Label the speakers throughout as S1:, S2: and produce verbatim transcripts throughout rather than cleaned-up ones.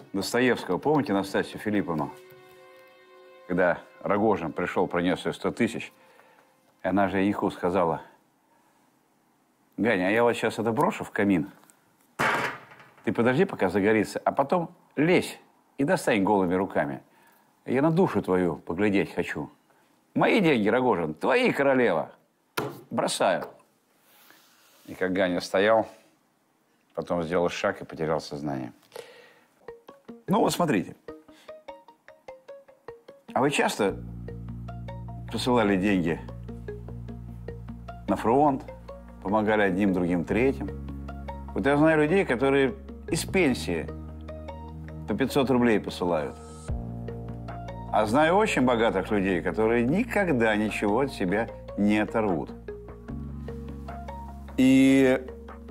S1: Достоевского. Помните Настасью Филипповну? Когда Рогожин пришел, принес ей сто тысяч, и она же Яху сказала: Ганя, а я вот сейчас это брошу в камин. Ты подожди, пока загорится, а потом лезь и достань голыми руками. Я на душу твою поглядеть хочу. Мои деньги, Рогожин, твои, королева. Бросаю. И как Ганя стоял, потом сделал шаг и потерял сознание. Ну вот смотрите. А вы часто посылали деньги на фронт, помогали одним, другим, третьим? Вот я знаю людей, которые из пенсии по пятьсот рублей посылают. А знаю очень богатых людей, которые никогда ничего от себя не оторвут. И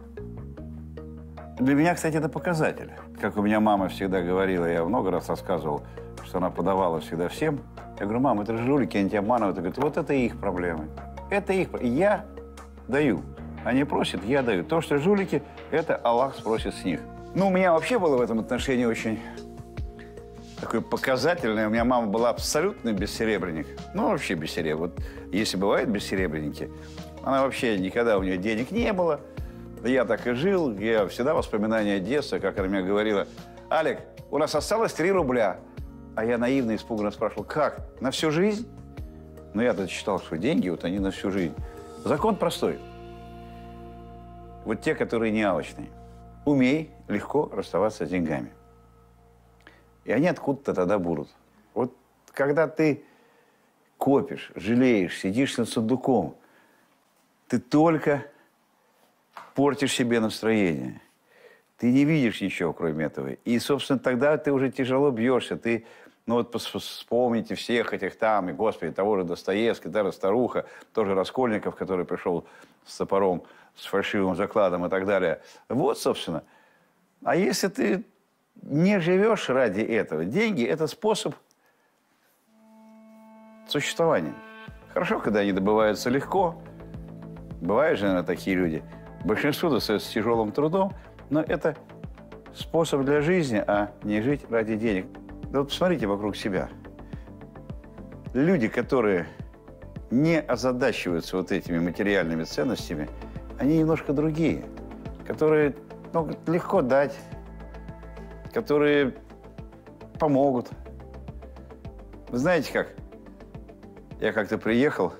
S1: для меня, кстати, это показатель. Как у меня мама всегда говорила, я много раз рассказывал, что она подавала всегда всем. Я говорю: мама, это же жулики, они тебя обманывают. Она говорит: вот это их проблемы. Это их проблемы. Я даю. Они просят, я даю. То, что жулики, это Аллах спросит с них. Ну, у меня вообще было в этом отношении очень такое показательное. У меня мама была абсолютно бессеребренник. Ну, вообще бессеребренник. Вот если бывают бессеребренники, она вообще никогда, у нее денег не было. Я так и жил. Я всегда воспоминания детства, как она мне говорила: Алик, у нас осталось три рубля. А я наивно, испуганно спрашивал: как? На всю жизнь? Ну, я-то считал, что деньги, вот они на всю жизнь. Закон простой. Вот те, которые не алчные. Умей легко расставаться с деньгами. И они откуда-то тогда будут. Вот когда ты копишь, жалеешь, сидишь над сундуком, ты только портишь себе настроение. Ты не видишь ничего, кроме этого. И, собственно, тогда ты уже тяжело бьешься. Ты, ну вот вспомните всех этих там, и, господи, того же Достоевского, та же старуха, тоже Раскольников, который пришел с топором, с фальшивым закладом и так далее. Вот, собственно. А если ты не живешь ради этого, деньги – это способ существования. Хорошо, когда они добываются легко. Бывают же, наверное, такие люди. Большинство достается с тяжелым трудом, но это способ для жизни, а не жить ради денег. Да вот посмотрите вокруг себя. Люди, которые не озадачиваются вот этими материальными ценностями, они немножко другие, которые могут легко дать, которые помогут. Вы знаете как? Я как-то приехал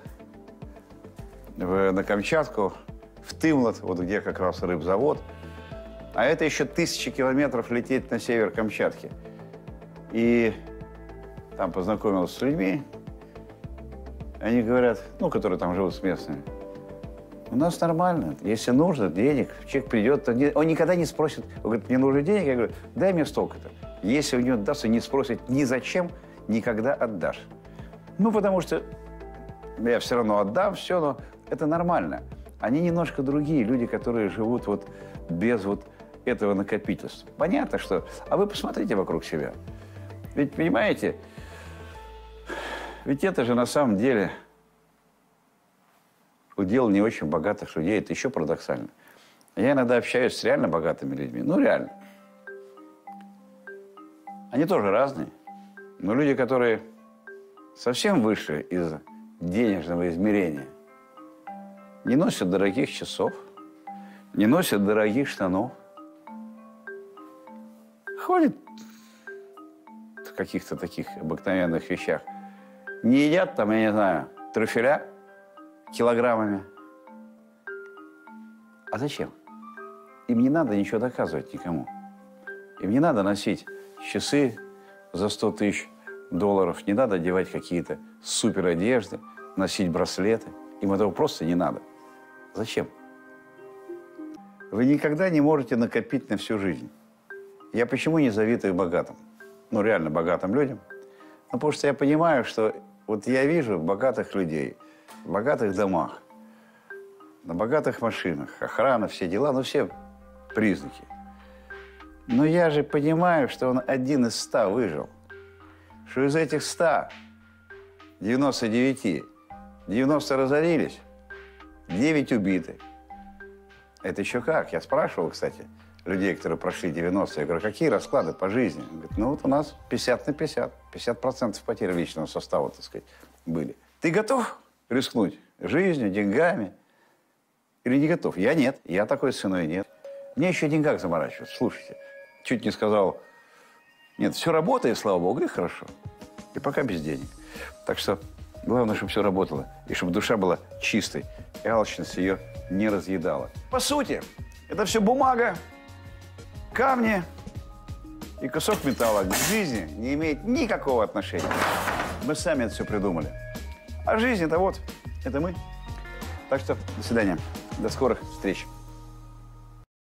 S1: в, на Камчатку, в Тымлот, вот где как раз рыбзавод, а это еще тысячи километров лететь на север Камчатки. И там познакомился с людьми, они говорят, ну, которые там живут с местными: у нас нормально, если нужно, денег, человек придет, он никогда не спросит, он говорит: мне нужны денег, я говорю: дай мне столько-то. Если у него даст, он не спросит ни зачем, никогда отдашь. Ну, потому что я все равно отдам, все, но это нормально. Они немножко другие, люди, которые живут вот без вот этого накопительства. Понятно, что... А вы посмотрите вокруг себя. Ведь, понимаете, ведь это же на самом деле удел не очень богатых людей. Это еще парадоксально. Я иногда общаюсь с реально богатыми людьми. Ну, реально. Они тоже разные. Но люди, которые совсем выше из денежного измерения, не носят дорогих часов, не носят дорогих штанов, ходят в каких-то таких обыкновенных вещах, не едят там, я не знаю, трюфеля килограммами. А зачем? Им не надо ничего доказывать никому. Им не надо носить часы за сто тысяч долларов, не надо одевать какие-то супер одежды, носить браслеты. Им этого просто не надо. Зачем? Вы никогда не можете накопить на всю жизнь. Я почему не завидую богатым? Ну, реально богатым людям. Ну, потому что я понимаю, что вот я вижу богатых людей, в богатых домах, на богатых машинах, охрана, все дела, ну, все признаки. Но я же понимаю, что он один из ста выжил. Что из этих ста девяноста девяти, девяносто разорились, девять убиты. Это еще как? Я спрашивал, кстати, людей, которые прошли девяностые. Я говорю, какие расклады по жизни? Он говорит, ну вот у нас пятьдесят на пятьдесят. пятьдесят процентов потерь личного состава, так сказать, были. Ты готов рискнуть жизнью, деньгами? Или не готов? Я нет. Я такой ценой нет. Мне еще о деньгах заморачиваться. Слушайте, чуть не сказал, нет, все работает, слава богу, и хорошо. И пока без денег. Так что главное, чтобы все работало. И чтобы душа была чистой. И алчность ее не разъедала. По сути, это все бумага, камни и кусок металла к жизни не имеет никакого отношения. Мы сами это все придумали. А жизнь это вот, это мы. Так что до свидания. До скорых встреч.